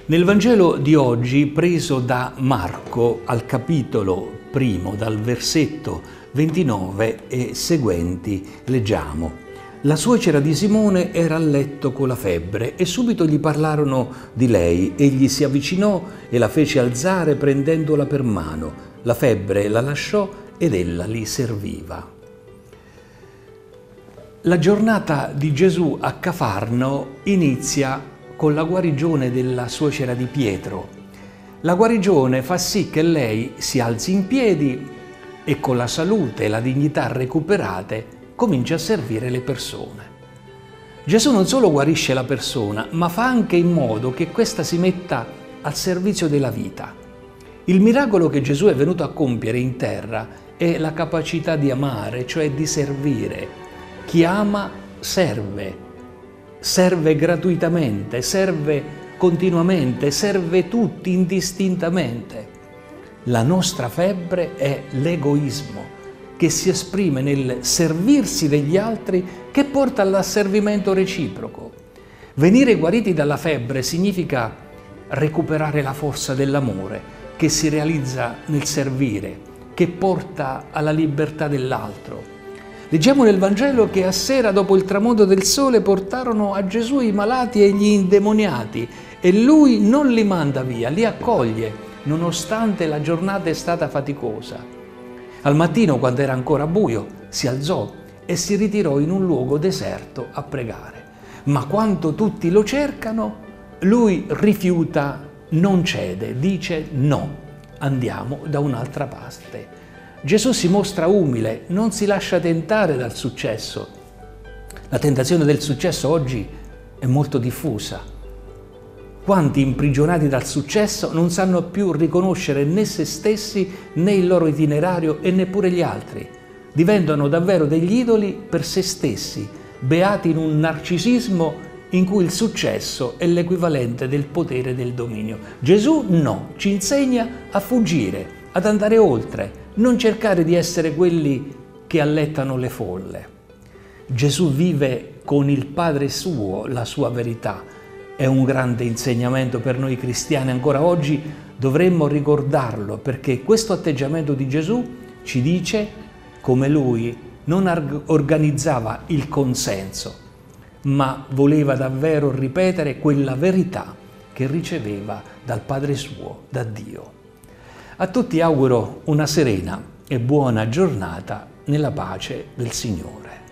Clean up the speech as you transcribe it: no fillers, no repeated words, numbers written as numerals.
Nel Vangelo di oggi, preso da Marco al capitolo 1, dal versetto 29 e seguenti, leggiamo: La suocera di Simone era a letto con la febbre e subito gli parlarono di lei. Egli si avvicinò e la fece alzare prendendola per mano. La febbre la lasciò ed ella li serviva. La giornata di Gesù a Cafarno inizia con la guarigione della suocera di Pietro. La guarigione fa sì che lei si alzi in piedi e con la salute e la dignità recuperate comincia a servire le persone. Gesù non solo guarisce la persona, ma fa anche in modo che questa si metta al servizio della vita. Il miracolo che Gesù è venuto a compiere in terra è la capacità di amare, cioè di servire. Chi ama serve. Serve gratuitamente, serve continuamente, serve tutti indistintamente. La nostra febbre è l'egoismo, che si esprime nel servirsi degli altri, che porta all'asservimento reciproco. Venire guariti dalla febbre significa recuperare la forza dell'amore, che si realizza nel servire, che porta alla libertà dell'altro. Leggiamo nel Vangelo che a sera, dopo il tramonto del sole, portarono a Gesù i malati e gli indemoniati e lui non li manda via, li accoglie, nonostante la giornata è stata faticosa. Al mattino, quando era ancora buio, si alzò e si ritirò in un luogo deserto a pregare. Ma quando tutti lo cercano, lui rifiuta, non cede, dice no, andiamo da un'altra parte. Gesù si mostra umile, non si lascia tentare dal successo. La tentazione del successo oggi è molto diffusa. Quanti imprigionati dal successo non sanno più riconoscere né se stessi né il loro itinerario e neppure gli altri. Diventano davvero degli idoli per se stessi, beati in un narcisismo in cui il successo è l'equivalente del potere e del dominio. Gesù no, ci insegna a fuggire, ad andare oltre, non cercare di essere quelli che allettano le folle. Gesù vive con il Padre suo la sua verità. È un grande insegnamento per noi cristiani. Ancora oggi dovremmo ricordarlo, perché questo atteggiamento di Gesù ci dice come lui non organizzava il consenso, ma voleva davvero ripetere quella verità che riceveva dal Padre suo, da Dio. A tutti auguro una serena e buona giornata nella pace del Signore.